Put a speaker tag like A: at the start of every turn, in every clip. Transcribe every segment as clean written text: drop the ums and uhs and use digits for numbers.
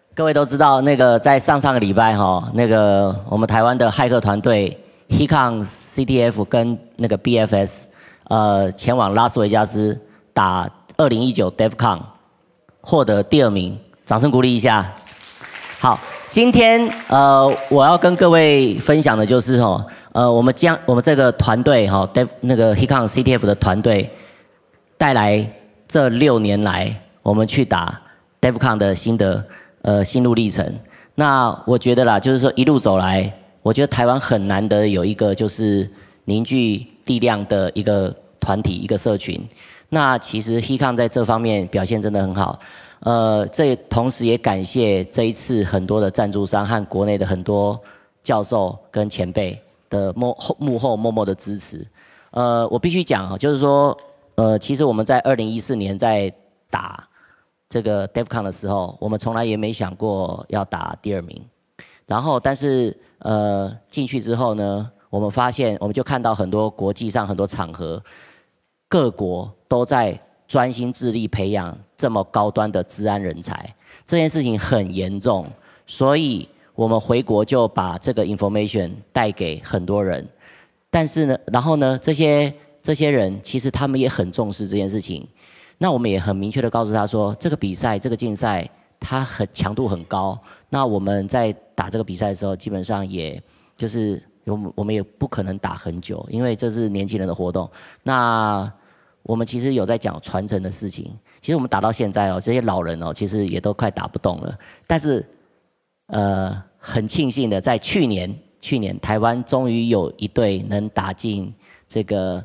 A: 各位都知道，在上个礼拜我们台湾的骇客团队 Hikon CTF 跟BFS， 前往拉斯维加斯打2019 DevCon， 获得第2名，掌声鼓励一下。好，今天我要跟各位分享的就是我们这个团队Hikon CTF 的团队带来这6年来我们去打 DevCon 的心路历程。那我觉得啦，就是说一路走来，我觉得台湾很难得有一个就是凝聚力量的一个团体、一个社群。那其实 Hikon 在这方面表现真的很好。这同时也感谢这一次很多的赞助商和国内的很多教授跟前辈的幕后默默的支持。我必须讲就是说，其实我们在2014年在打这个 DevCon 的时候，我们从来也没想过要打第2名。然后，但是进去之后呢，我们就看到很多国际上很多场合，各国都在专心致力培养这么高端的资安人才，这件事情很严重，所以我们回国就把这个 information 带给很多人。但是呢，然后呢，这些人其实他们也很重视这件事情。那我们也很明确的告诉他说，这个比赛、这个竞赛，它强度很高。那我们在打这个比赛的时候，基本上也就是我们也不可能打很久，因为这是年轻人的活动。那我们其实有在讲传承的事情。其实我们打到现在这些老人其实也都快打不动了。但是很庆幸的，在去年台湾终于有一队能打进这个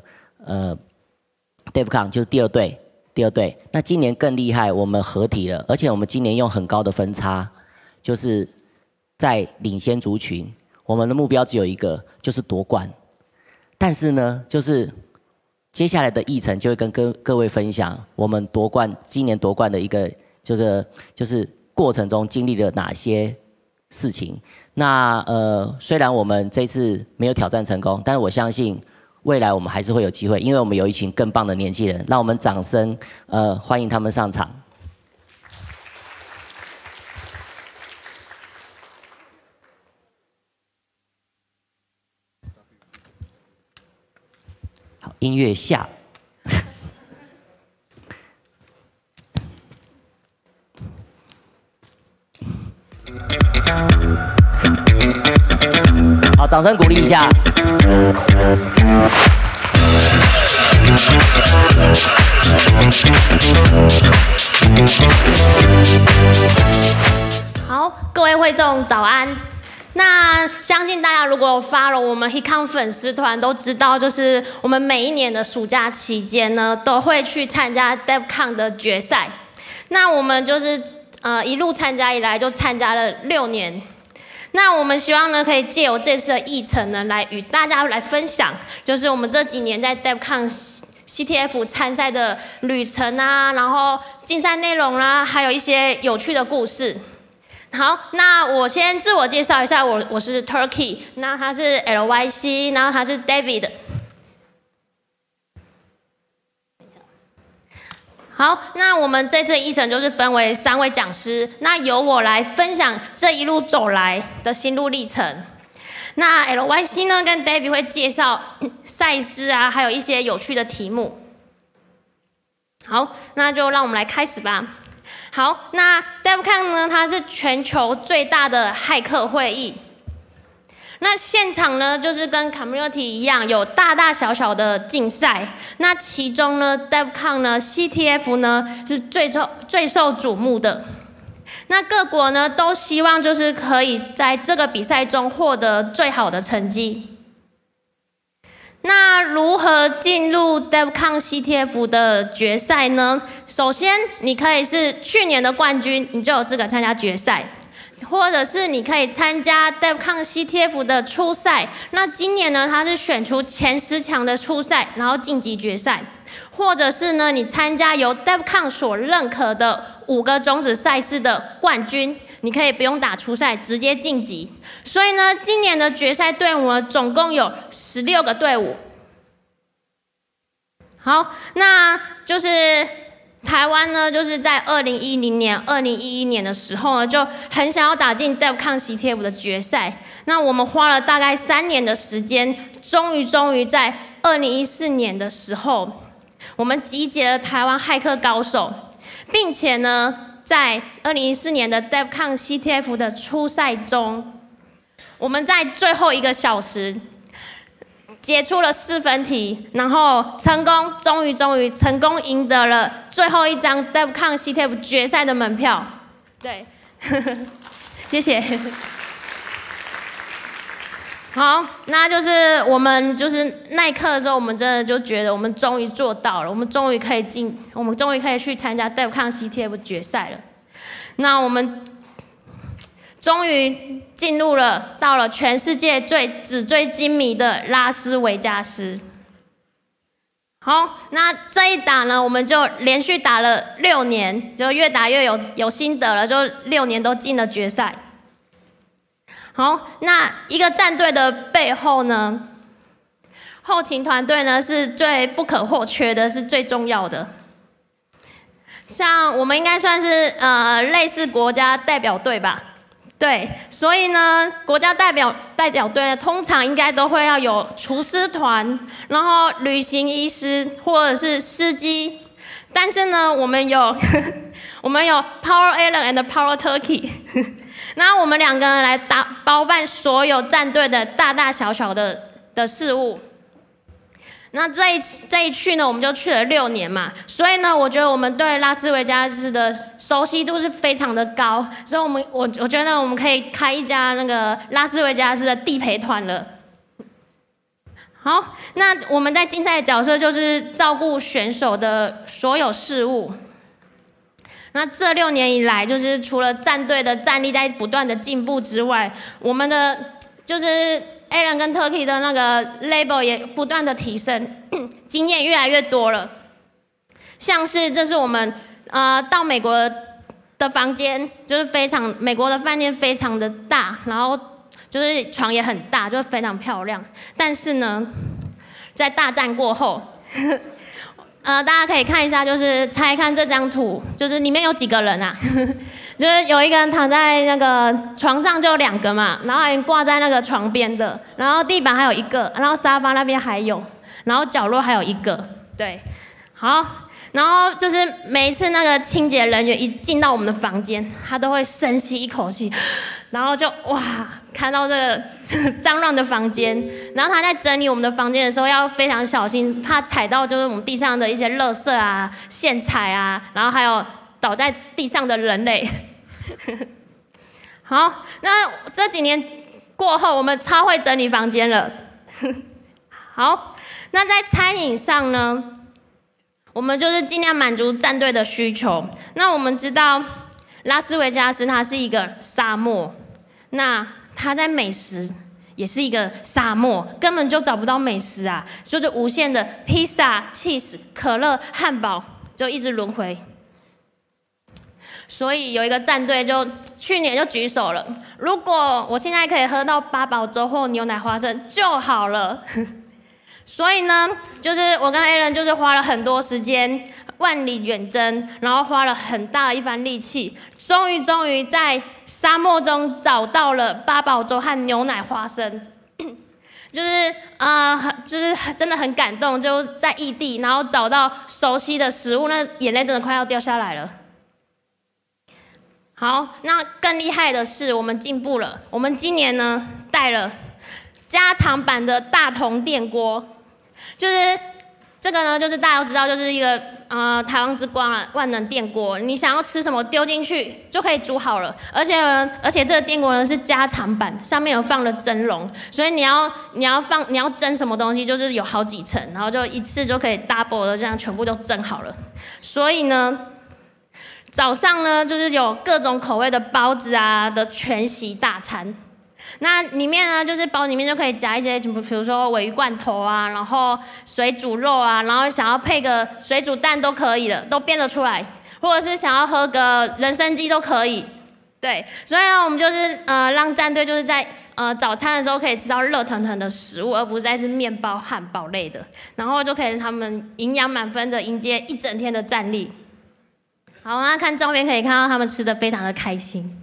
A: DevCon， 就是第二队。那今年更厉害，我们合体了，而且我们今年用很高的分差，就是在领先族群。我们的目标只有一个，就是夺冠。但是呢，就是接下来的议程就会跟各位分享我们今年夺冠的一个就是过程中经历了哪些事情。那虽然我们这次没有挑战成功，但是我相信未来我们还是会有机会，因为我们有一群更棒的年轻人，让我们掌声欢迎他们上场。好，音乐下。好，掌声鼓励一下。
B: 好，各位会众早安。那相信大家如果follow我们 Hikon 粉丝团都知道，就是我们每一年的暑假期间呢，都会去参加 DevCon 的决赛。那我们就是一路参加以来，就参加了6年。那我们希望呢，可以借由这次的议程呢，来与大家来分享，就是我们这几年在 DevCon CTF 参赛的旅程啊，然后竞赛内容啦，还有一些有趣的故事。好，那我先自我介绍一下，我是 Turkey， 那他是 LYC， 然后他是 David。好，那我们这次的议程就是分为3位讲师，那由我来分享这一路走来的心路历程。那 LYC 呢跟 David 会介绍赛事啊，还有一些有趣的题目。好，那就让我们来开始吧。好，那 DevCon 呢，它是全球最大的骇客会议。那现场呢，就是跟 Community 一样，有大大小小的竞赛。那其中呢 ，DevCon 呢 ，CTF 呢是最受瞩目的。那各国呢都希望就是可以在这个比赛中获得最好的成绩。那如何进入 DevCon CTF 的决赛呢？首先，你可以是去年的冠军，你就有资格参加决赛。或者是你可以参加 DevCon CTF 的初赛，那今年呢，它是选出前10强的初赛，然后晋级决赛。或者是呢，你参加由 DevCon 所认可的5个种子赛事的冠军，你可以不用打初赛，直接晋级。所以呢，今年的决赛队伍呢，总共有16个队伍。好，那就是台湾呢，就是在2010年的时候呢，就很想要打进 DEFCON CTF 的决赛。那我们花了大概3年的时间，终于在2014年的时候，我们集结了台湾骇客高手，并且呢，在2014年的 DEFCON CTF 的初赛中，我们在最后1个小时解出了4分题，然后终于成功赢得了最后一张 DEFCON CTF 决赛的门票。对，谢谢。好，那就是我们就是那一刻的时候，我们真的就觉得我们终于做到了，我们终于可以去参加 DEFCON CTF 决赛了。那我们终于到了全世界纸醉金迷的拉斯维加斯。好，那这一打呢，我们就连续打了6年，就越打越有心得了，就6年都进了决赛。好，那一个战队的背后呢，后勤团队呢是最不可或缺的，是最重要的。像我们应该算是类似国家代表队吧，对，所以呢，国家代表队呢，通常应该都会要有厨师团，然后旅行医师或者是司机，但是呢，我们有Power Alan and Power Turkey。那我们2个人来包办所有战队的大大小小的事务。那这一去呢，我们就去了6年嘛，所以呢，我觉得我们对拉斯维加斯的熟悉度是非常的高，所以我觉得我们可以开一家那个拉斯维加斯的地陪团了。好，那我们在竞赛的角色就是照顾选手的所有事务。那这6年以来，就是除了战队的战力在不断的进步之外，我们的就是 Alan 跟 Turkey 的那个 level 也不断的提升，经验越来越多了。像是这是我们到美国的房间，就是美国的饭店非常的大，然后就是床也很大，就非常漂亮。但是呢，在大战过后。大家可以看一下，就是猜看这张图，就是里面有几个人啊？就是有一个人躺在那个床上，就2个嘛，然后还挂在那个床边的，然后地板还有1个，然后沙发那边还有，然后角落还有1个，对，好，然后就是每一次那个清洁人员一进到我们的房间，他都会深吸一口气，然后就哇，看到这个脏乱的房间，然后他在整理我们的房间的时候要非常小心，怕踩到就是我们地上的一些垃圾啊、线材啊，然后还有倒在地上的人类。好，那这几年过后，我们超会整理房间了。好，那在餐饮上呢，我们就是尽量满足战队的需求。那我们知道拉斯维加斯它是一个沙漠，那它在美食也是一个沙漠，根本就找不到美食啊，就是无限的披萨、cheese、可乐、汉堡，就一直轮回。所以有一个战队就去年就举手了，如果我现在可以喝到八宝粥或牛奶花生就好了。所以呢，就是我跟 Alan 就是花了很多时间，万里远征，然后花了很大的一番力气，终于在沙漠中找到了八宝粥和牛奶花生。就是真的很感动，就在异地，然后找到熟悉的食物，那眼泪真的快要掉下来了。好，那更厉害的是，我们进步了。我们今年呢带了加长版的大同电锅，就是这个呢，就是大家都知道，就是一个台湾之光啊，万能电锅。你想要吃什么丢进去就可以煮好了，而且这个电锅呢是加长版，上面有放了蒸笼，所以你要蒸什么东西，就是有好几层，然后就一次就可以 double 的这样全部都蒸好了。所以呢，早上呢，就是有各种口味的包子啊的全席大餐，那里面呢，就是包里面就可以夹一些，比如说鲔鱼罐头啊，然后水煮肉啊，然后想要配个水煮蛋都可以了，都变得出来，或者是想要喝个人参鸡都可以。对，所以呢，我们就是让战队就是在早餐的时候可以吃到热腾腾的食物，而不是再是面包、汉堡类的，然后就可以让他们营养满分的迎接一整天的战力。 好，那看照片可以看到他们吃的非常的开心。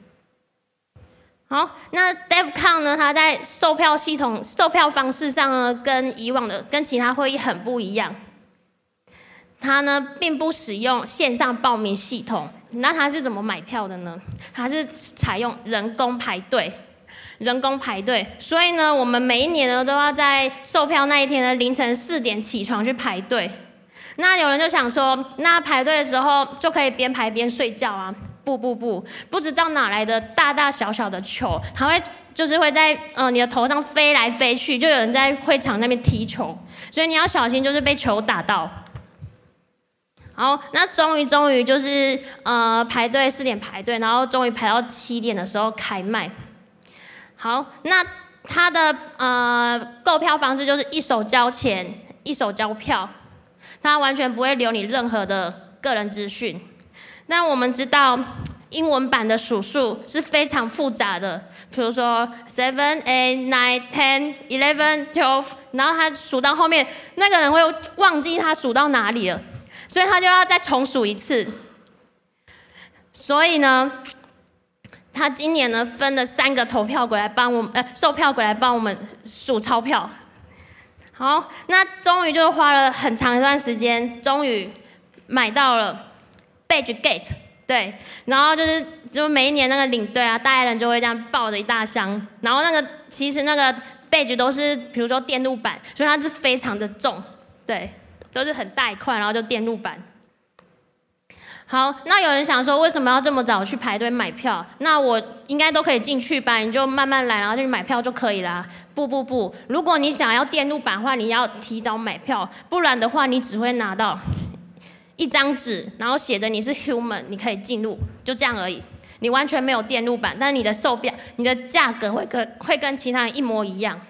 B: 好，那 DevCon 呢，它在售票系统、售票方式上呢，跟以往的、跟其他会议很不一样。它呢，并不使用线上报名系统。那它是怎么买票的呢？它是采用人工排队。所以呢，我们每一年呢，都要在售票那一天的凌晨4点起床去排队。那有人就想说，那排队的时候就可以边排边睡觉啊？不知道哪来的大大小小的球，它会在你的头上飞来飞去，就有人在会场那边踢球，所以你要小心，就是被球打到。好，那终于就是排队4点排队，然后终于排到7点的时候开卖。好，那它的购票方式就是一手交钱，一手交票。它完全不会留你任何的个人资讯。但我们知道，英文版的数数是非常复杂的，比如说 7, 8, 9, 10, 11, 12，然后他数到后面，那个人会忘记他数到哪里了，所以他就要再重数一次。所以呢，他今年呢分了3个投票鬼来帮我们，售票鬼来帮我们数钞票。好，那终于就花了很长一段时间，终于买到了 Badge Gate， 对，然后就每一年那个领队啊，带人就会这样抱着一大箱，然后其实那个 Badge 都是比如说电路板，所以它是非常的重，对，都是很大一块，然后就电路板。好，那有人想说，为什么要这么早去排队买票？那我应该都可以进去吧？你就慢慢来，然后就去买票就可以啦。不，如果你想要电路板的话，你要提早买票，不然的话，你只会拿到一张纸，然后写着你是 human， 你可以进入，就这样而已。你完全没有电路板，但是你的售票、你的价格会跟其他人一模一样。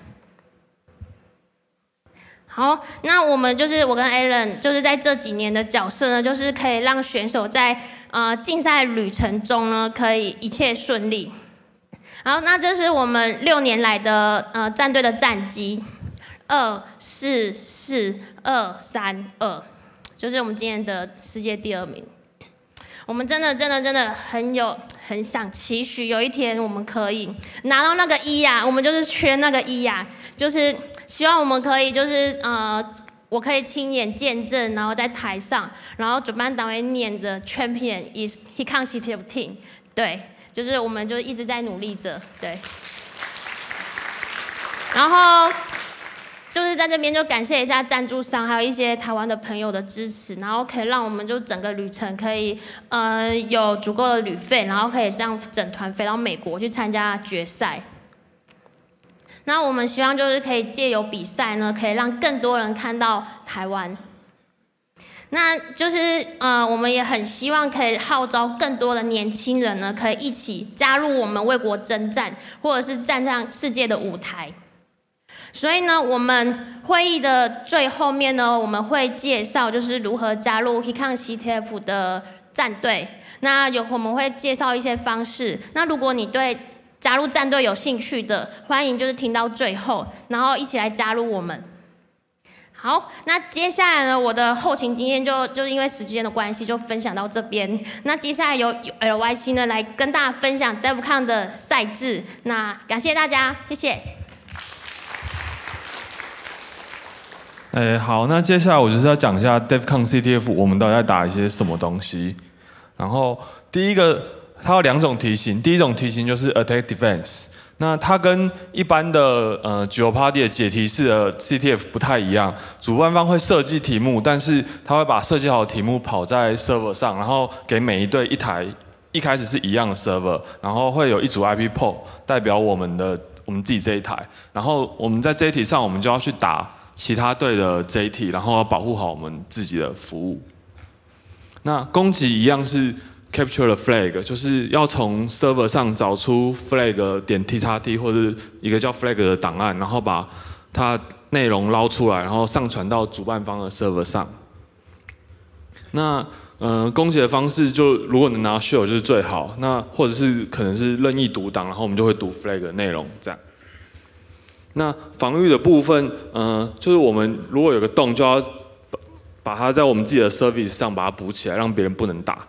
B: 好，那我跟 Alan 就是在这几年的角色呢，就是可以让选手在竞赛旅程中呢，可以一切顺利。好，那这是我们6年来的战队的战绩，2-4-4-2-3-2，就是我们今年的世界第2名。我们真的很想期许有一天我们可以拿到那个1啊，我们就是缺那个1啊，就是希望我们可以就是我可以亲眼见证，然后在台上，然后主办单位念着 Champion is Hikang City of Team， 对，就是我们就一直在努力着，对。然后就是在这边就感谢一下赞助商，还有一些台湾的朋友的支持，然后可以让我们就整个旅程可以有足够的旅费，然后可以让整团飞到美国去参加决赛。那我们希望就是可以借由比赛呢，可以让更多人看到台湾。那就是我们也很希望可以号召更多的年轻人呢，可以一起加入我们为国征战，或者是站上世界的舞台。所以呢，我们会议的最后面呢，我们会介绍就是如何加入 Hikang CTF 的战队。那我们会介绍一些方式。那如果你对加入战队有兴趣的，欢迎就是听到最后，然后一起来加入我们。好，那接下来呢，我的后勤经验就是因为时间的关系，就分享到这边。那接下来由 LYC 呢来跟大家分享 DevCon 的赛制。那感谢大家，谢谢。
C: 好，那接下来我就是要讲一下 DevCon CTF 我们到底在打一些什么东西。然后第一个，它有2种题型，第一种题型就是 Attack Defense， 那它跟一般的Jeopardy 的解题式的 CTF 不太一样，主办方会设计题目，但是他会把设计好的题目跑在 server 上，然后给每一队一台，一开始是一样的 server， 然后会有一组 IP pool 代表我们自己这一台，然后我们在这一题上我们就要去打其他队的这一题，然后要保护好我们自己的服务。那攻击一样是 capture the flag， 就是要从 server 上找出 flag 点 txt 或者一个叫 flag 的档案，然后把它内容捞出来，然后上传到主办方的 server 上。那攻击的方式就如果能拿 shield 就是最好，那或者是可能是任意读档，然后我们就会读 flag 的内容这样。那防御的部分，就是我们如果有个洞，就要把它在我们自己的 service 上把它补起来，让别人不能打。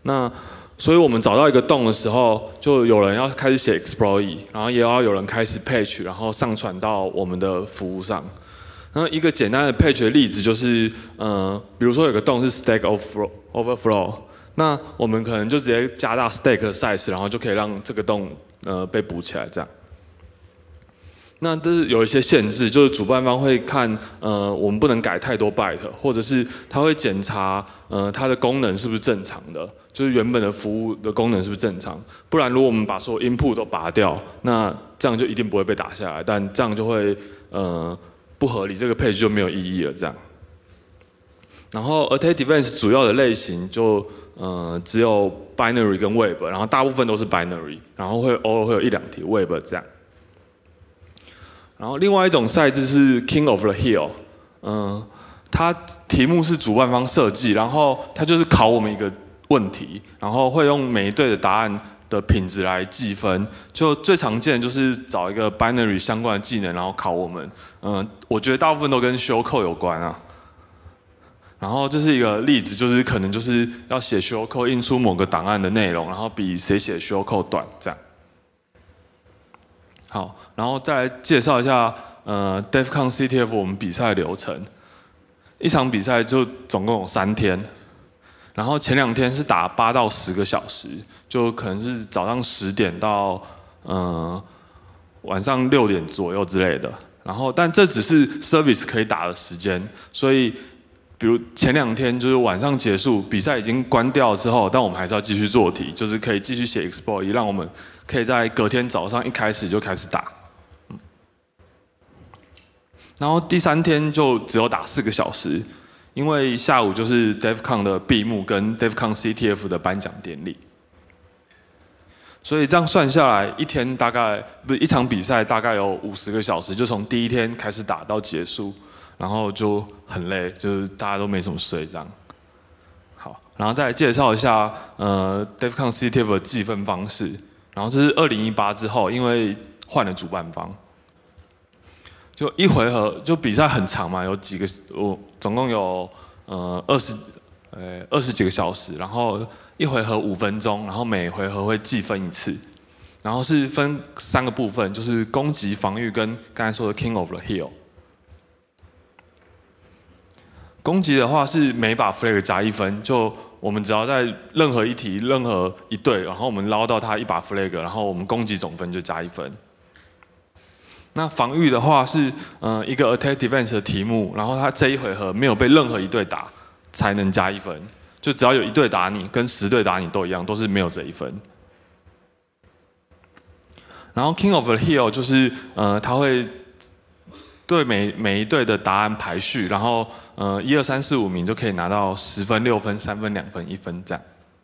C: 那所以我们找到一个洞的时候，就有人要开始写 exploit， 然后也要有人开始 patch， 然后上传到我们的服务上。那一个简单的 patch 的例子就是，比如说有个洞是 stack overflow， 那我们可能就直接加大 stack 的 size， 然后就可以让这个洞被补起来这样。那这是有一些限制，就是主办方会看，我们不能改太多 byte， 或者是他会检查，它的功能是不是正常的，就是原本的服务的功能是不是正常。不然如果我们把所有 input 都拔掉，那这样就一定不会被打下来，但这样就会不合理，这个 page 就没有意义了这样。然后 attack defense 主要的类型就只有 binary 跟 web， 然后大部分都是 binary， 然后偶尔会有1-2题 web 这样。然后另外一种赛制是 King of the Hill， 它题目是主办方设计，然后它就是考我们一个问题，然后会用每一队的答案的品质来计分。就最常见就是找一个 binary 相关的技能，然后考我们。我觉得大部分都跟 show code 有关啊。然后这是一个例子，就是可能就是要写 show code 印出某个档案的内容，然后比谁写 show code 短这样。好，然后再来介绍一下DEFCON CTF 我们比赛流程。一场比赛就总共有3天，然后前2天是打8到10个小时，就可能是早上10点到晚上6点左右之类的。然后，但这只是 service 可以打的时间，所以比如前2天就是晚上结束，比赛已经关掉之后，但我们还是要继续做题，就是可以继续写 exploit， 让我们可以在隔天早上一开始就开始打。然后第3天就只有打4个小时，因为下午就是 DEFCON 的闭幕跟 DEFCON CTF 的颁奖典礼，所以这样算下来，一场比赛大概有50个小时，就从第1天开始打到结束，然后就很累，就是大家都没什么睡这样。好，然后再来介绍一下DEFCON CTF 的计分方式，然后这是2018之后，因为换了主办方。就一回合，就比赛很长嘛，有几个，总共有20几个小时，然后一回合5分钟，然后每回合会计分1次，然后是分3个部分，就是攻击、防御跟刚才说的 King of the Hill。攻击的话是每把 flag 加1分，就我们只要在任何一题、任何一队，然后我们捞到他1把 flag， 然后我们攻击总分就加1分。那防御的话是一个 attack defense 的题目，然后他这一回合没有被任何一队打，才能加1分。就只要有1队打你，跟10队打你都一样，都是没有这1分。然后 King of the Hill 就是他会对每一队的答案排序，然后1、2、3、4、5名就可以拿到10分、6分、3分、2分、1分这样。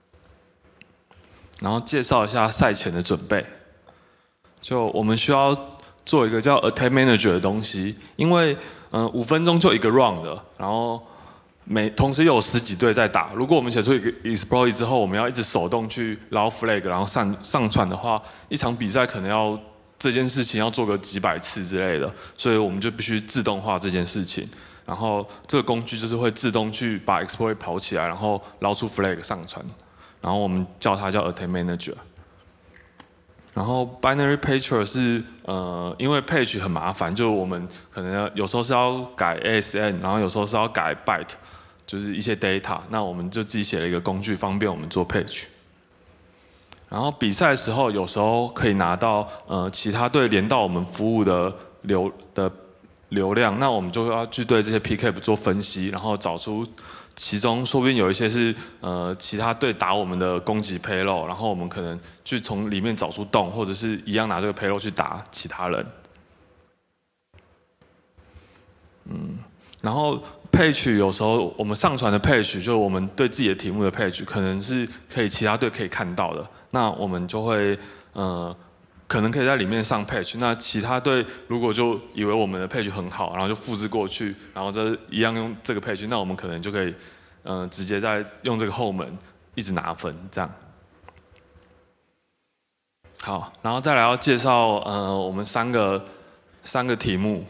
C: 然后介绍一下赛前的准备，就我们需要做一个叫 Attack Manager 的东西，因为5分钟就一个 round 的，然后同时有10几队在打。如果我们写出一个 exploit 之后，我们要一直手动去捞 flag， 然后上传的话，一场比赛可能要这件事情要做个几百次之类的，所以我们就必须自动化这件事情。然后这个工具就是会自动去把 exploit 跑起来，然后捞出 flag 上传，然后我们叫它叫 Attack Manager。然后 binary patcher 是因为 patch 很麻烦，就我们可能有时候是要改 ASN， 然后有时候是要改 byte， 就是一些 data， 那我们就自己写了一个工具，方便我们做 patch。然后比赛的时候，有时候可以拿到其他队连到我们服务的流量，那我们就要去对这些 PCAP 做分析，然后找出其中说不定有一些是其他队打我们的攻击 payload， 然后我们可能去从里面找出洞，或者是一样拿这个 payload 去打其他人。然后 page 有时候我们上传的 page 就是我们对自己的题目的 page， 可能是可以其他队可以看到的，那我们就会可能可以在里面上 patch， 那其他队如果就以为我们的 patch 很好，然后就复制过去，然后这一样用这个 patch， 那我们可能就可以直接在用这个后门一直拿分这样。好，然后再来要介绍我们三个题目，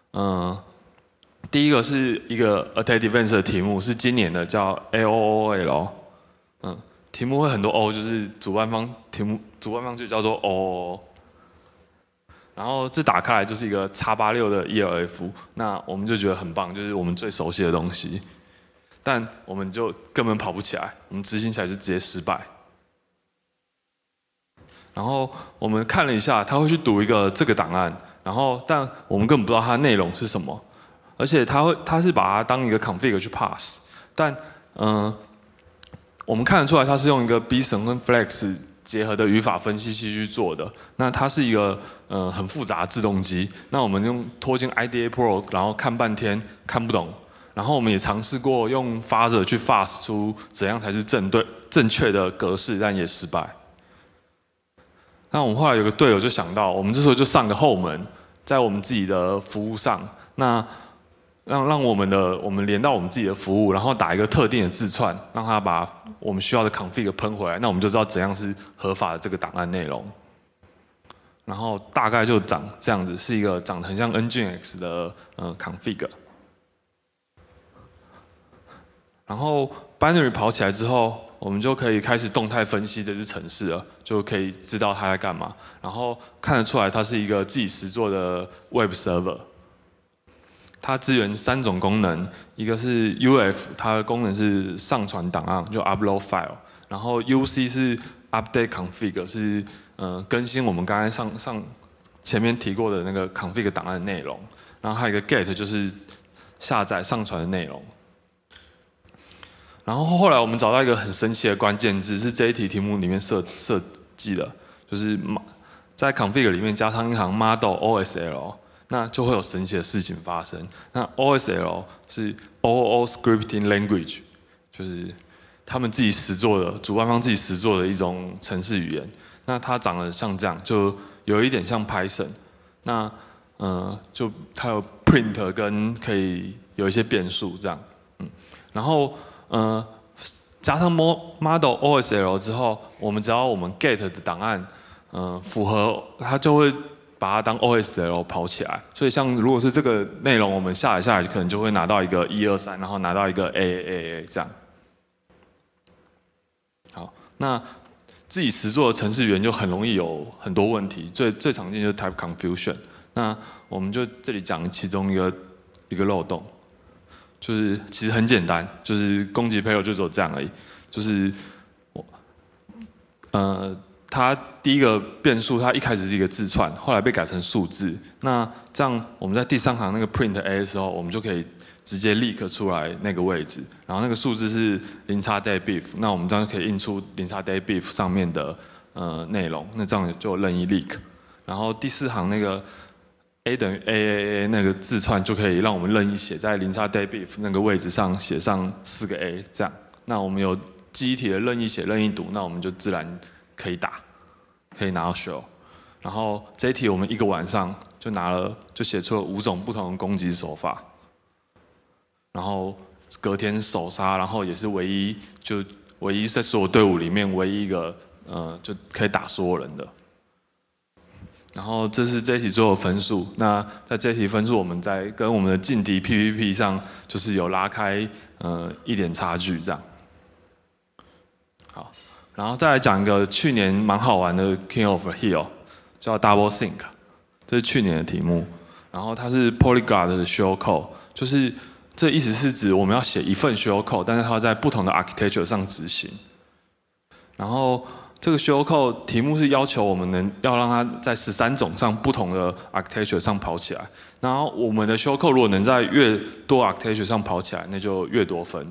C: 第一个是一个 attack defense 的题目，是今年的叫 AOOL， 题目会很多 O， 就是主办方就叫做 O。然后这打开来就是一个 X86 的 ELF， 那我们就觉得很棒，就是我们最熟悉的东西。但我们就根本跑不起来，我们执行起来就直接失败。然后我们看了一下，他会去读一个这个档案，但我们根本不知道它的内容是什么，而且他是把它当一个 config 去 pass， 但我们看得出来它是用一个 Bison 跟 Flex 结合的语法分析器去做的。那它是一个很复杂的自动机，那我们拖进 IDA Pro， 然后看半天看不懂。然后我们也尝试过用 fuzzer 去 fuzz 出怎样才是正确的格式，但也失败。那我们后来有个队友就想到，我们这时候就上个后门，在我们自己的服务上，那让我们连到我们自己的服务，然后打一个特定的字串，让它把我们需要的 config 喷回来，那我们就知道怎样是合法的这个档案内容。然后大概就长这样子，是一个长得很像 Nginx 的config。然后 binary 跑起来之后，我们就可以开始动态分析这支程式了，就可以知道它在干嘛。然后看得出来，它是一个自己实作的 web server。它支援3种功能，一个是 UF， 它的功能是上传档案，就 upload file。然后 UC 是 update config， 是更新我们刚才前面提过的那个 config 档案的内容。然后还有一个 get， 就是下载上传的内容。然后后来我们找到一个很神奇的关键字，是这一题题目里面设计的，就是在 config 里面加上一行 model OSL， 那就会有神奇的事情发生。那 OSL 是 OO Scripting Language， 就是他们自己实作的，主办方自己实作的一种程式语言。那它长得像这样，就有一点像 Python。那就它有 print 跟可以有一些变数这样，然后加上 model OSL 之后，只要我们 get 的档案符合，它就会把它当 OSL 跑起来。所以像如果是这个内容，我们下来可能就会拿到一个123，然后拿到一个 AAA 这样。好，那自己实作的程式语言就很容易有很多问题，最常见就是 type confusion。那我们就这里讲其中一个漏洞。就是其实很简单，就是攻击 payload 就只有这样而已。就是它第一个变数，它一开始是一个字串，后来被改成数字。那这样我们在第3行那个 print A 的时候，我们就可以直接 leak 出来那个位置，然后那个数字是0x_daybeef， 那我们这样就可以印出0x_daybeef 上面的内容，那这样就任意 leak。然后第4行那个A 等于 AAA 那个字串就可以让我们任意写在0x_daybeef 那个位置上写上4个 A 这样。那我们有记忆体的任意写任意读，那我们就自然可以拿到 show。然后这一题我们1个晚上就写出了5种不同的攻击手法。然后隔天首杀，然后也是唯一在所有队伍里面唯一一个就可以打所有人的。然后这是这一题最后的分数。那在这一题分数，我们在跟我们的劲敌 PVP 上，就是有拉开一点差距这样。好，然后再来讲一个去年蛮好玩的 King of the Hill， 叫 Double Think， 这是去年的题目。然后它是 Polyglot 的 shell code， 就是这意思是指我们要写一份 shell code， 但是它在不同的 architecture 上执行。然后这个 shell code 题目是要求我们要让它在13种上不同的 architecture 上跑起来。然后我们的 shell code 如果能在越多 architecture 上跑起来，那就越多分。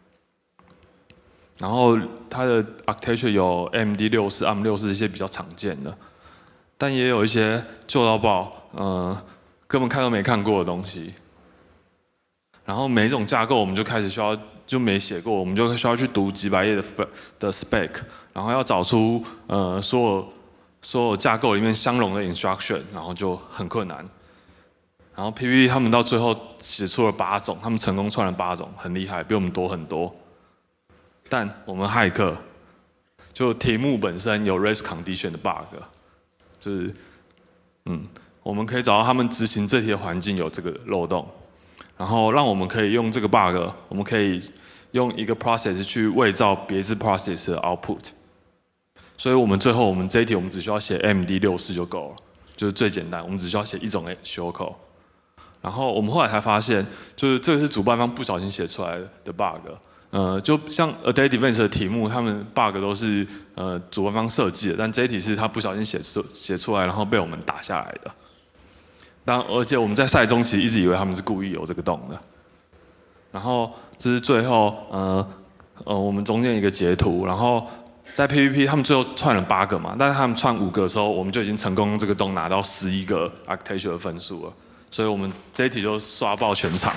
C: 然后它的 architecture 有 AMD64、ARM64这些比较常见的，但也有一些旧到爆，根本看都没看过的东西。然后每一种架构我们就开始就没写过，我们就需要去读几百页的 spec， 然后要找出所有架构里面相容的 instruction， 然后就很困难。然后 PVP 他们到最后写出了8种，他们成功串了8种，很厉害，比我们多很多。但我们骇客就题目本身有 race condition 的 bug， 就是我们可以找到他们执行这题的环境有这个漏洞。然后让我们可以用这个 bug， 我们可以用一个 process 去伪造别致 process 的 output。所以我们最后我们这一题我们只需要写 AMD64就够了，就是最简单，我们只需要写一种 shellcode。然后我们后来才发现，就是这个是主办方不小心写出来的 bug。就像 Attack Defense 的题目，他们 bug 都是主办方设计的，但这一题是他不小心写出来，然后被我们打下来的。而且我们在赛中其实一直以为他们是故意有这个洞的。然后这是最后我们中间一个截图，然后在 PVP 他们最后串了8个嘛，但是他们串5个的时候，我们就已经成功用这个洞拿到11个 architecture 的分数了，所以我们这一题就刷爆全场。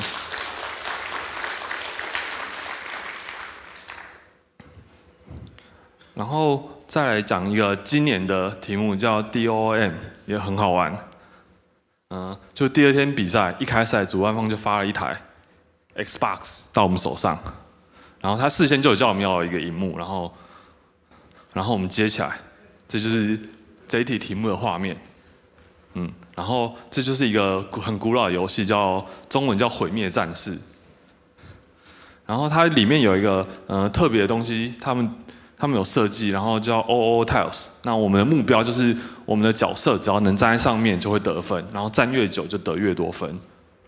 C: 然后再来讲一个今年的题目叫 DOM， 也很好玩。就第2天比赛一开赛，主办方就发了一台 Xbox 到我们手上，然后他事先就有叫我们要有一个萤幕，然后我们接起来，这就是这一题题目的画面。然后这就是一个很古老的游戏，中文叫《毁灭战士》。然后它里面有一个特别的东西，他们有设计，然后叫 OO Tiles。那我们的目标就是我们的角色只要能站在上面就会得分，然后站越久就得越多分。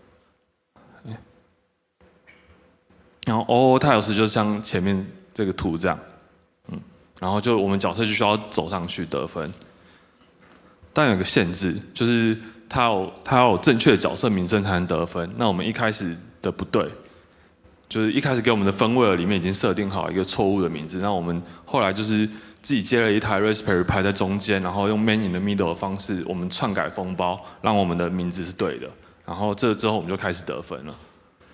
C: 然后 OO Tiles 就像前面这个图这样，然后就我们角色就需要走上去得分。但有个限制，就是它要有正确的角色名称才能得分。那我们一开始的不对。就是一开始给我们的分位里面已经设定好一个错误的名字，那我们后来就是自己接了一台 Raspberry Pi 在中间，然后用 Man in the Middle 的方式，我们篡改封包，让我们的名字是对的，然后这之后我们就开始得分了。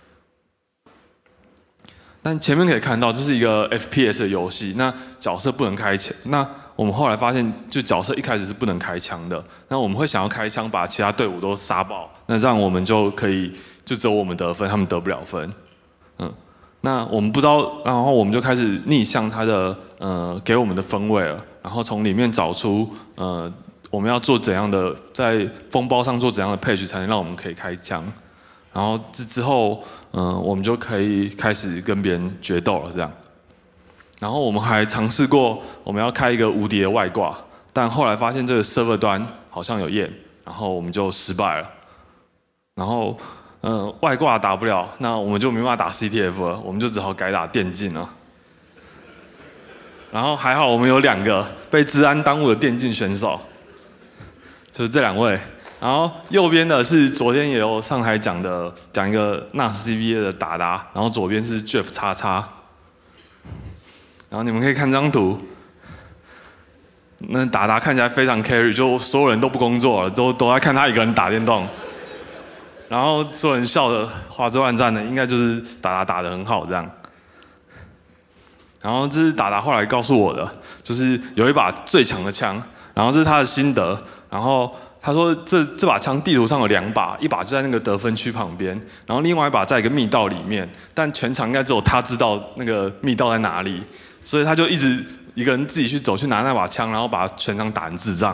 C: 但前面可以看到，这是一个 FPS 的游戏，那角色不能开枪。那我们后来发现，就角色一开始是不能开枪的。那我们会想要开枪，把其他队伍都杀爆，那这样我们就可以就只有我们得分，他们得不了分。那我们不知道，然后我们就开始逆向它的给我们的分位了，然后从里面找出我们要做怎样的，在封包上做怎样的配置才能让我们可以开枪，然后之后我们就可以开始跟别人决斗了这样。然后我们还尝试过我们要开一个无敌的外挂，但后来发现这个 server 端好像有验，然后我们就失败了。然后外挂打不了，那我们就没办法打 CTF 了，我们就只好改打电竞了。然后还好我们有2个被治安耽误的电竞选手，就是这2位。然后右边的是昨天也有上台讲一个 NAS CBA 的达达，然后左边是 Jeff 叉叉。然后你们可以看这张图，那达达看起来非常 carry， 就所有人都不工作了，都在看他一个人打电动。然后所有人笑得花枝乱颤的，应该就是达达打得很好这样。然后这是达达后来告诉我的，就是有一把最强的枪，然后这是他的心得。然后他说这把枪地图上有2把，一把就在那个得分区旁边，然后另外一把在一个密道里面，但全场应该只有他知道那个密道在哪里，所以他就一直一个人自己去走去拿那把枪，然后把全场打成智障。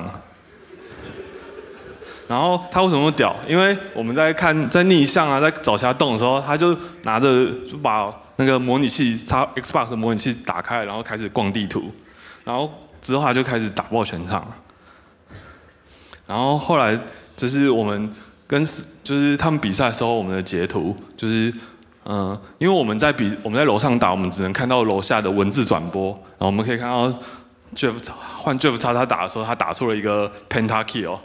C: 然后他为什么屌？因为我们在逆向啊，在找其他洞的时候，他就就把那个模拟器Xbox 的模拟器打开，然后开始逛地图，然后之后他就开始打爆全场。然后后来这是我们就是他们比赛的时候我们的截图，就是因为我们在楼上打，我们只能看到楼下的文字转播，然后我们可以看到 换 Jeff 叉叉打的时候，他打出了一个 Pentakill。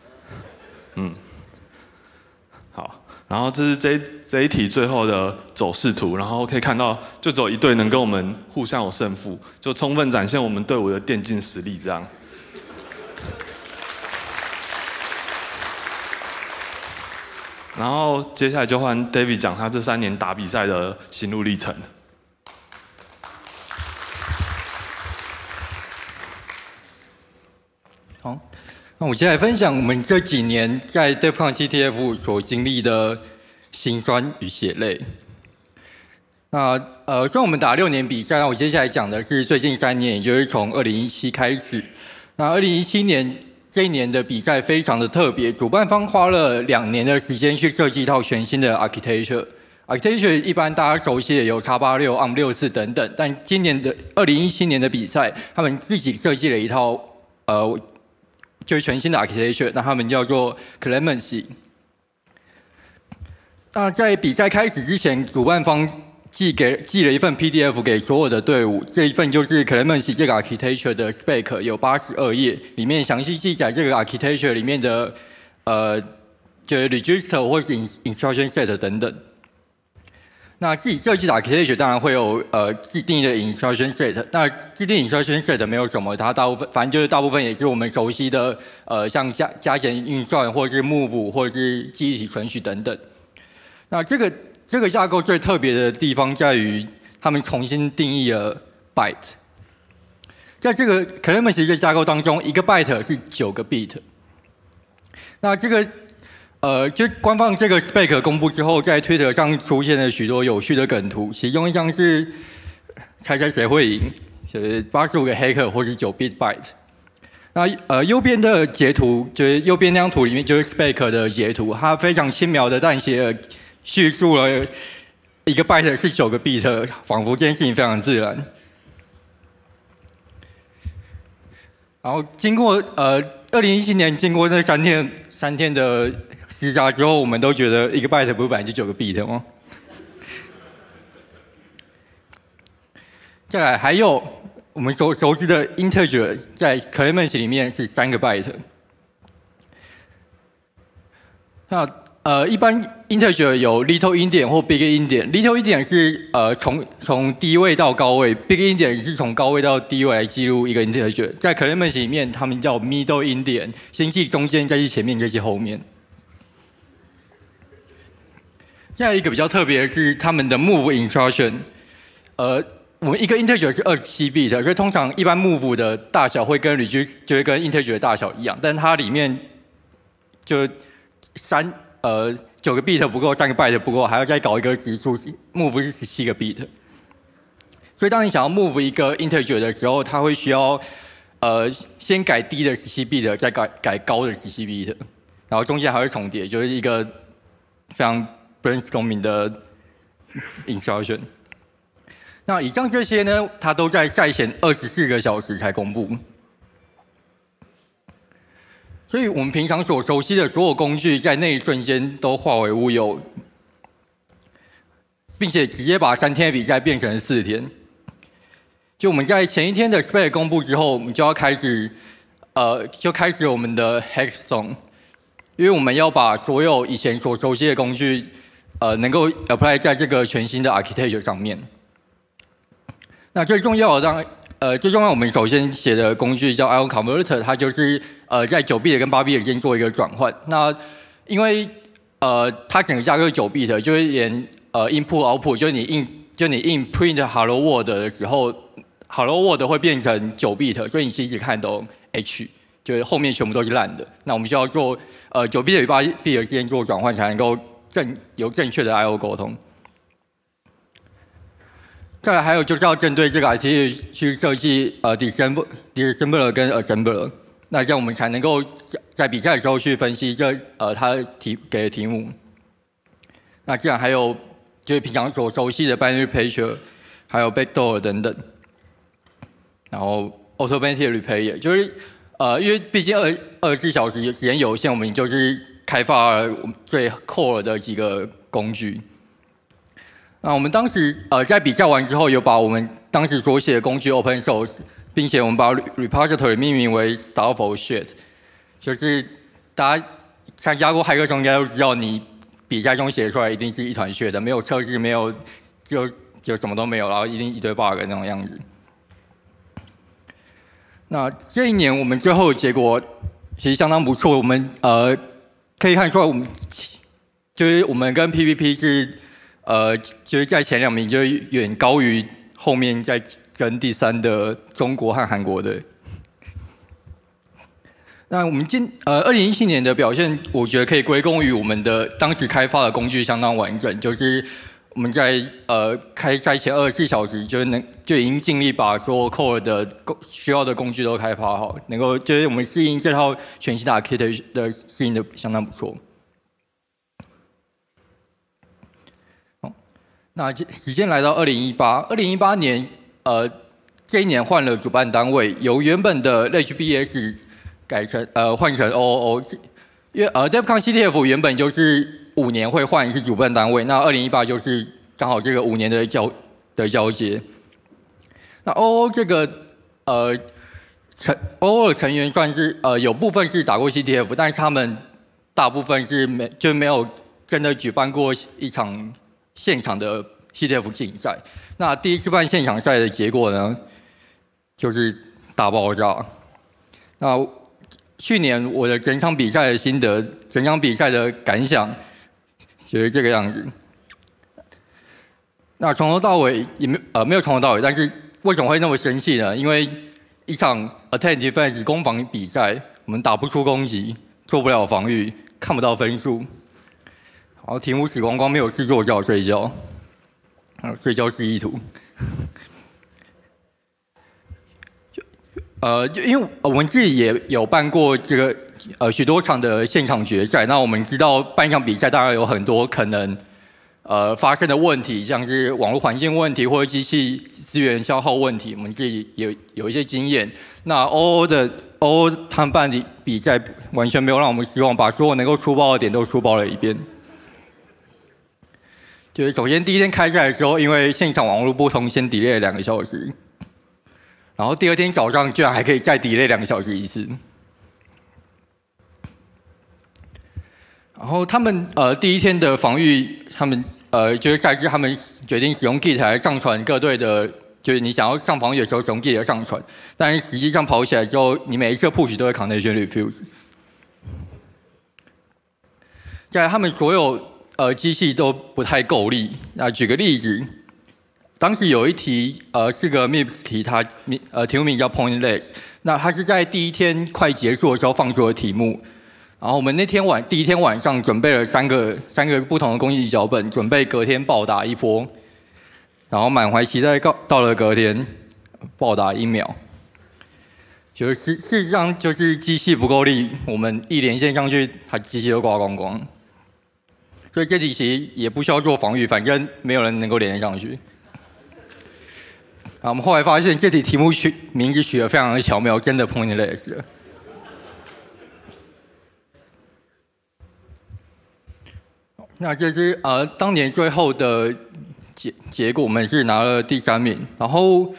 C: 好，然后这是这一题最后的走势图，然后可以看到就只有一队能跟我们互相有胜负，就充分展现我们队伍的电竞实力这样。然后接下来就换 David 讲他这3年打比赛的心路历程。
D: 好，那我接下来分享我们这几年在 DEFCON CTF 所经历的辛酸与血泪。那虽然我们打6年比赛，那我接下来讲的是最近3年，也就是从2017开始。那2017年这一年的比赛非常的特别，主办方花了2年的时间去设计一套全新的 architecture， architecture 一般大家熟悉的有 x86、ARM64 等等，但今年的2017年的比赛，他们自己设计了一套就是全新的 architecture， 那他们叫做 Clemency。那在比赛开始之前，主办方寄了一份 PDF 给所有的队伍，这一份就是 Clemency 这个 architecture 的 spec， 有82页，里面详细记载这个 architecture 里面的就是 register 或是 instruction set 等等。那自己设计的 architecture 当然会有既定的 instruction set， 那既定 instruction set 没有什么，它大部分反正就是大部分也是我们熟悉的像加减运算或者是 move 或者是记忆体存取等等。那这个架构最特别的地方在于，他们重新定义了 byte。在这个 Clemency 的架构当中，一个 byte 是9个 bit。那这个就官方这个 spec 公布之后，在 Twitter 上出现了许多有趣的梗图，其中一张是猜猜谁会赢，就是85个黑客或是9 bit byte。那右边的截图就是右边那张图里面就是 spec 的截图，它非常轻描的淡写了叙述了一个 byte 是9个 bit， 仿佛这件事情非常自然。然后经过2017年经过那三天的施加之后，我们都觉得一个 byte 不是本来就9个 bit 吗？再来，还有我们熟知的 integer 在 Clemency 里面是3个 byte。那一般 integer 有 little endian 或 big endian。little endian 是从低位到高位 ，big endian 是从高位到低位来记录一个 integer。在 Clemency 里面，他们叫 middle endian， 先记中间，再记前面，再记后面。现在一个比较特别的是他们的 move instruction， 我们一个 integer 是27 bit， 所以通常一般 move 的大小会跟 register 就会跟 integer 的大小一样，但它里面就9个 bit 不够，3个 byte 不够，还要再搞一个指数 ，move 是17个 bit。所以当你想要 move 一个 integer 的时候，它会需要先改低的17 bit， 再改高的17 bit， 然后中间还会重叠，就是一个非常 brainstorming 的 instruction。那以上这些呢，它都在赛前24个小时才公布。所以我们平常所熟悉的所有工具，在那一瞬间都化为乌有，并且直接把3天的比赛变成4天。就我们在前一天的 spec 公布之后，我们就要开始我们的 hackathon， 因为我们要把所有以前所熟悉的工具，能够 apply 在这个全新的 architecture 上面。那最重要的我们首先写的工具叫 IO Converter， 它就是在9 bit 跟8 bit 之间做一个转换。那因为它整个架构是9 bit， 就是连input output， 就是你 in print hello world 的时候 ，hello world 会变成9 bit， 所以你其实看懂 H， 就是后面全部都是烂的。那我们需要做9 bit 与8 bit 之间做转换，才能够有正确的 IO 沟通。再来还有就是要针对这个 architecture 去设计disassembler 跟 assembler， 那这样我们才能够在比赛的时候去分析他给的题目。那自然还有就是平常所熟悉的 binary patcher， 还有 backdoor 等等，然后 automatic repair， 就是因为毕竟24小时时间有限，我们就是开发了最 core 的几个工具。那我们当时在比赛完之后，有把我们当时所写的工具 open source， 并且我们把 repository 命名为 Starful Shit， 就是大家参加过骇客中应该都知道，你比赛中写出来一定是一团血的，没有测试，没有就什么都没有，然后一定一堆 bug 那种样子。那这一年我们最后的结果其实相当不错，我们可以看出来，我们跟 PVP 是。就是在前2名，就远高于后面在争第3的中国和韩国的。那我们2017年的表现，我觉得可以归功于我们的当时开发的工具相当完整，就是我们在开赛前24小时就已经尽力把所有 core 的需要的工具都开发好，能够就是我们适应这套全新的 architecture 的适应的相当不错。 那时间来到2018年，这一年换了主办单位，由原本的 HBS 换成 OOO， 因为DevCon CTF 原本就是5年会换一次主办单位，那2018就是刚好这个5年的交接。那 OOO 这个OOO 的成员算是有部分是打过 CTF， 但是他们大部分是没有真的举办过一场现场的 CTF 竞赛。那第一次办现场赛的结果呢，就是大爆炸。那去年我的整场比赛的心得，整场比赛的感想，就是这个样子。那从头到尾也没有从头到尾，但是为什么会那么生气呢？因为一场 Attack Defense 攻防比赛，我们打不出攻击，做不了防御，看不到分数。然后题目死光光，没有事做，叫我睡觉。睡觉示意图。因为我们自己也有办过这个许多场的现场决赛，那我们知道办一场比赛当然有很多可能发生的问题，像是网络环境问题或者机器资源消耗问题，我们自己有一些经验。那 OO 他们办的比赛完全没有让我们失望，把所有能够出包的点都出包了一遍。就是首先第一天开赛的时候，因为现场网络不通，先 delay 了2个小时。然后第二天早上居然还可以再 delay 2个小时一次。然后他们第一天的防御，他们就是赛制，他们决定使用 Git 来上传各队的，就是你想要上防御的时候使用 Git 上传，但是实际上跑起来之后，你每一次 push 都会 connection refuse。在他们所有机器都不太够力。那举个例子。当时有一题，是个 MIPS 题，它题目名叫 Pointless。那它是在第一天快结束的时候放出的题目。然后我们第一天晚上准备了三个不同的攻击脚本，准备隔天暴打一波。然后满怀期待到了隔天，暴打1秒。就是事实上就是机器不够力，我们一连线上去，它机器都挂光光。所以这题其实也不需要做防御，反正没有人能够连得上去。我们后来发现这题目名字取得非常的巧妙，真的 pointless 了。那这是当年最后的结果，我们是拿了第3名。然后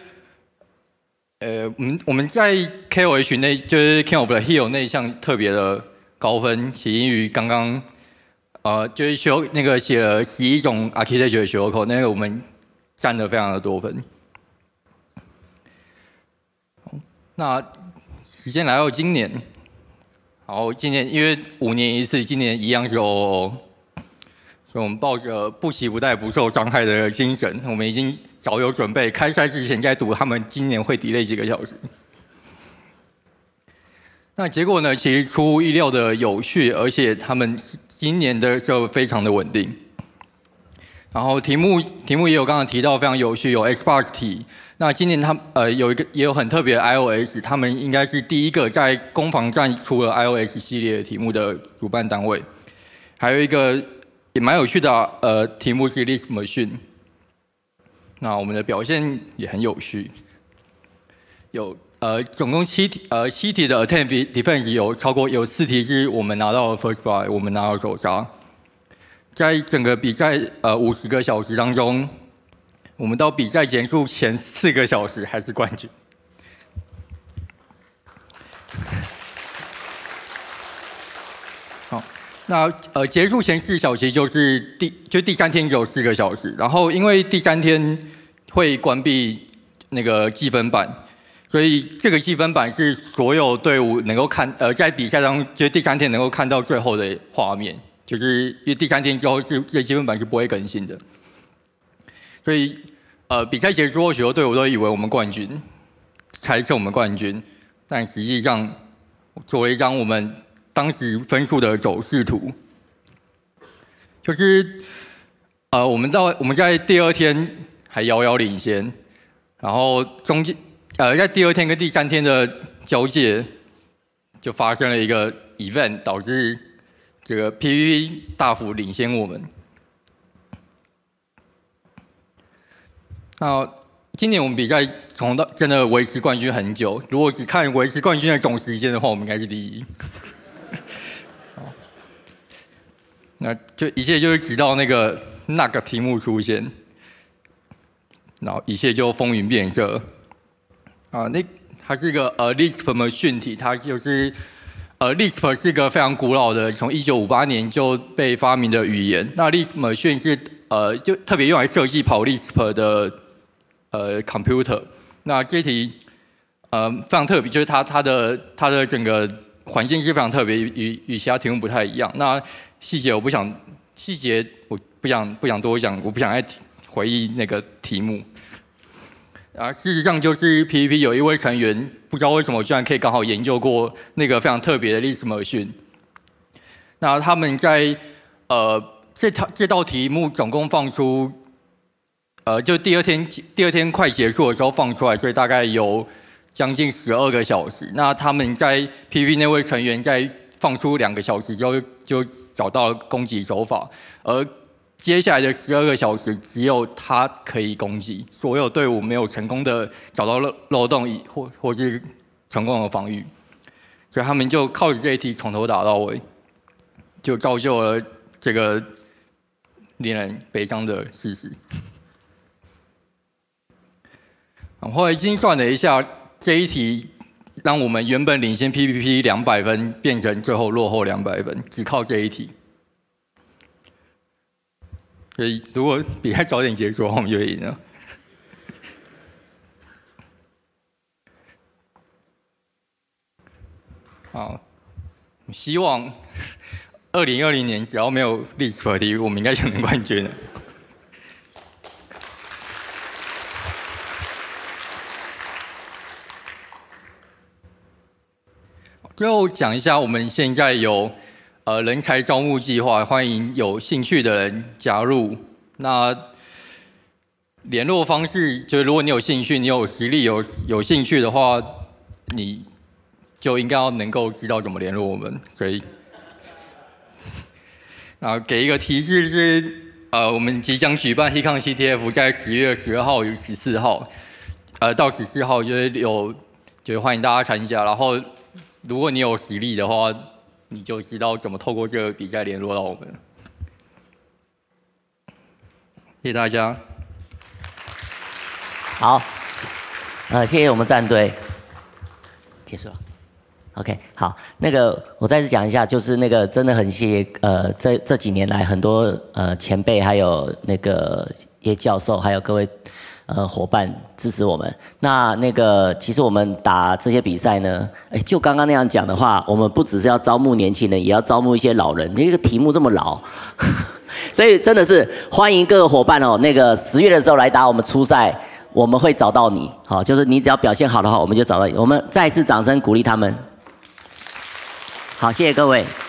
D: 我们在 KOH 内就是 King of the Hill 那一项特别的高分，起因于刚刚就是写了11种 architecture 的学口，那个我们占了非常的多分。那时间来到今年，然后今年因为5年一次，今年一样是 OOO， 所以我们抱着不期不待、不受伤害的精神，我们已经早有准备，开赛之前该赌他们今年会 delay 几个小时。那结果呢，其实出乎意料的有趣，而且他们今年的时候非常的稳定。然后题目也有刚刚提到非常有趣，有 Xbox 题。那今年也有很特别的 iOS， 他们应该是第一个在攻防战出了 iOS 系列的题目的主办单位。还有一个也蛮有趣的题目是 List Machine。那我们的表现也很有趣，有总共7题的 Attack Defense 有4题是我们拿到了 First Blood， 我们拿到首杀。在整个比赛50个小时当中，我们到比赛结束前4个小时还是冠军。好，那结束前4小时就是第3天只有4个小时，然后因为第3天会关闭那个计分板，所以这个计分板是所有队伍能够在比赛当中，就是第3天能够看到最后的画面。就是因为第3天之后这积分板是不会更新的，所以比赛结束后，许多队伍都以为我们冠军，猜测我们冠军，但实际上做了一张我们当时分数的走势图，就是我们在第2天还遥遥领先，然后中间在第2天跟第3天的交界就发生了一个 event， 导致这个 PVP 大幅领先我们。 那今年我们比赛真的维持冠军很久，如果只看维持冠军的总时间的话，我们应该是第一。那就一切就是直到那个题目出现，然后一切就风云变色。它是一个Lisp Machine 体，它就是Lisp 是一个非常古老的，从1958年就被发明的语言。那 Lisp Machine 是就特别用来设计跑 Lisp 的computer。那这题非常特别，就是它的整个环境是非常特别，与其他题目不太一样。那细节我不想多讲，我不想再回忆那个题目。事实上就是 PVP 有一位成员，不知道为什么居然可以刚好研究过那个非常特别的 Lisp Machine。那他们在这道题目总共放出，就第二天快结束的时候放出来，所以大概有将近12个小时。那他们在 PVP 那位成员在放出2个小时之后就找到了攻击手法，而接下来的12个小时，只有他可以攻击，所有队伍没有成功的找到漏洞或是成功的防御，所以他们就靠着这一题从头打到尾，就造就了这个令人悲伤的事实。后来精算了一下，这一题让我们原本领先 PVP 200分，变成最后落后200分，只靠这一题。所以，如果比赛早点结束，我们就赢了。好，希望2020年只要没有Lisp题，我们应该就能冠军了。最后讲一下，我们现在有人才招募计划，欢迎有兴趣的人加入。那联络方式就是，如果你有兴趣、你有实力、有兴趣的话，你就应该要能够知道怎么联络我们。所以，给一个提示是，我们即将举办 Hackathon CTF 在10月12号与14号，到14号就是欢迎大家参加。然后，如果你有实力的话，你就知道怎么透过这个比赛联络到我们。谢谢大家。
A: 好，谢谢我们战队。结束了。OK， 好，那个我再次讲一下，就是那个真的很谢谢这几年来很多前辈，还有那个一些教授，还有各位伙伴支持我们。那个其实我们打这些比赛呢，就刚刚那样讲的话，我们不只是要招募年轻人，也要招募一些老人。这个题目这么老，所以真的是欢迎各个伙伴哦。那个10月的时候来打我们初赛，我们会找到你。好，就是你只要表现好的话，我们就找到你。我们再一次掌声鼓励他们。好，谢谢各位。